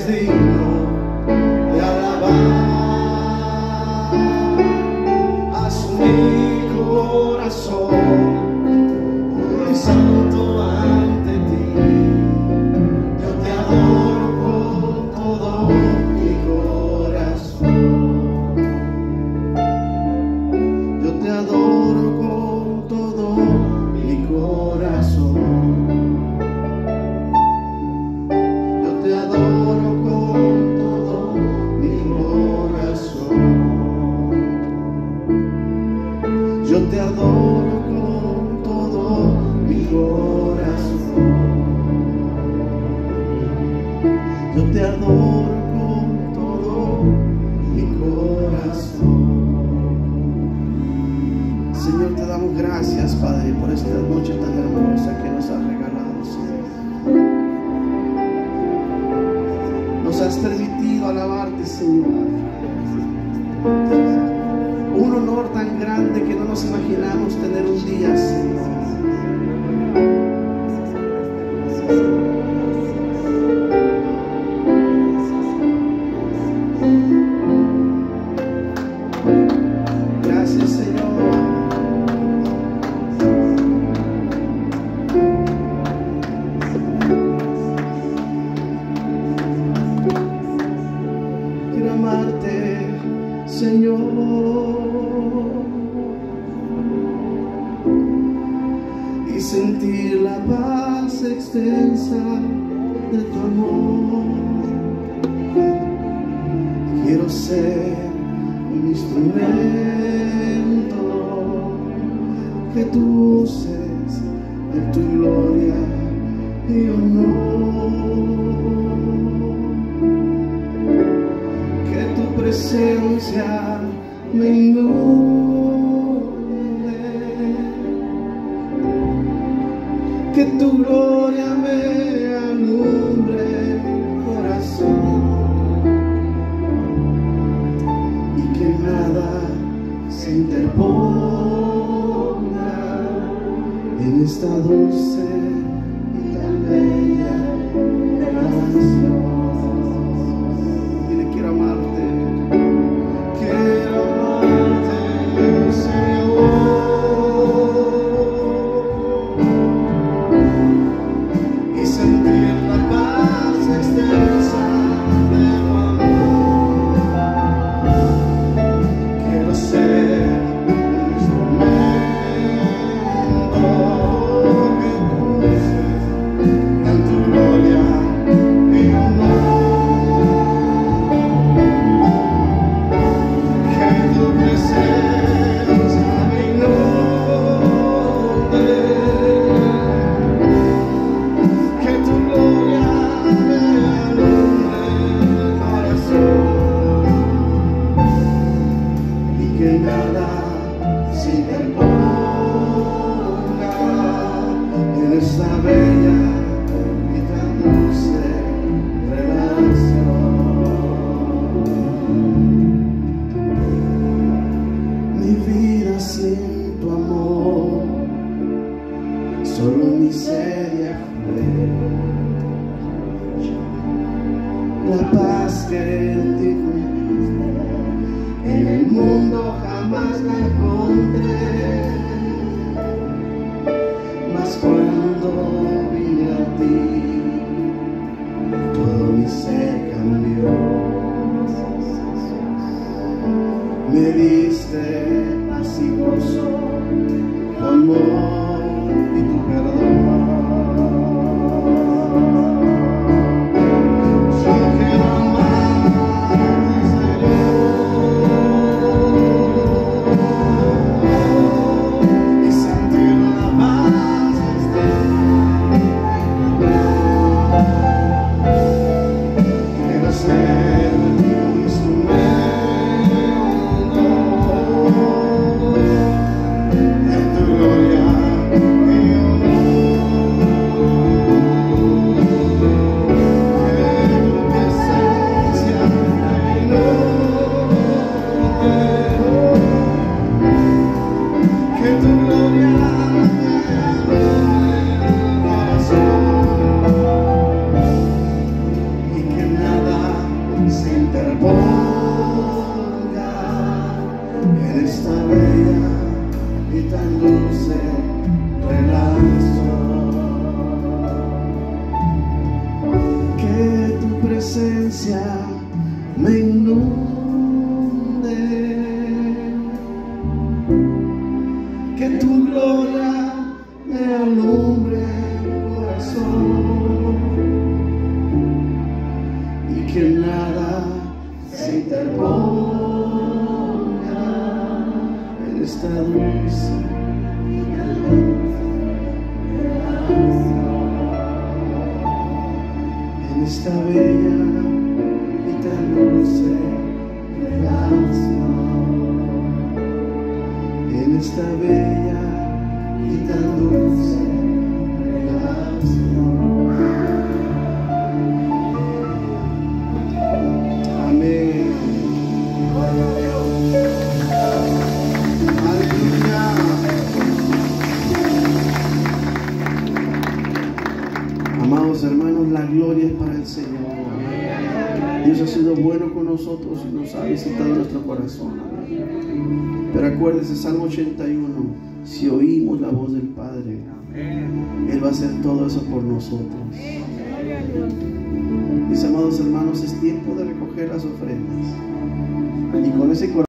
eres digno de alabar. Haz mi corazón muy santo ante ti. Yo te adoro con todo mi corazón. Yo te adoro con todo mi corazón. Yo te adoro con todo mi corazón. Yo te adoro con todo mi corazón. Yo te adoro con todo mi corazón. Señor, te damos gracias, Padre, por esta noche tan hermosa que nos has regalado, Señor. Nos has permitido alabarte, Señor. Un honor tan grande que no nos imaginamos tener un día, Señor. Gracias, Señor. Quiero amarte, Señor, y sentir la paz extensa de tu amor. Quiero ser un instrumento que tú uses en tu gloria y honor. Que tu presencia me inunde, que tu gloria me alumbre el corazón, y que nada se interponga en esta dulce y tan bella relación. Dile, quiero amarte, Señor, y sentir la paz extensa de tu amor. Quiero ser un instrumento que tú uses en tu gloria y honor. Que tu presencia me inunde, que tu gloria me alumbre el corazón, y que nada se interponga en esta bella y tan dulce relación. Mi vida sin tu amor, solo miseria fue. La paz que en ti encontré, en el mundo jamás la encontré. Mas cuando vine a ti, todo mi ser cambió. Me diste paz y gozo, tu amor y tu perdón. Yo quiero amarte, Señor. esta bella y tan dulce relación. Que tu presencia me inunde, que tu gloria me alumbre el corazón y que nada se interponga en esta dulce en esta bella y tan dulce relación, en esta bella y tan dulce relación. Amén. Aleluya. Amados hermanos, la gloria es para el Señor. Dios ha sido bueno con nosotros y nos ha visitado nuestro corazón. Pero acuérdense, Salmo 81, si oímos la voz del Padre, Él va a hacer todo eso por nosotros. Mis amados hermanos, es tiempo de recoger las ofrendas. Y con ese corazón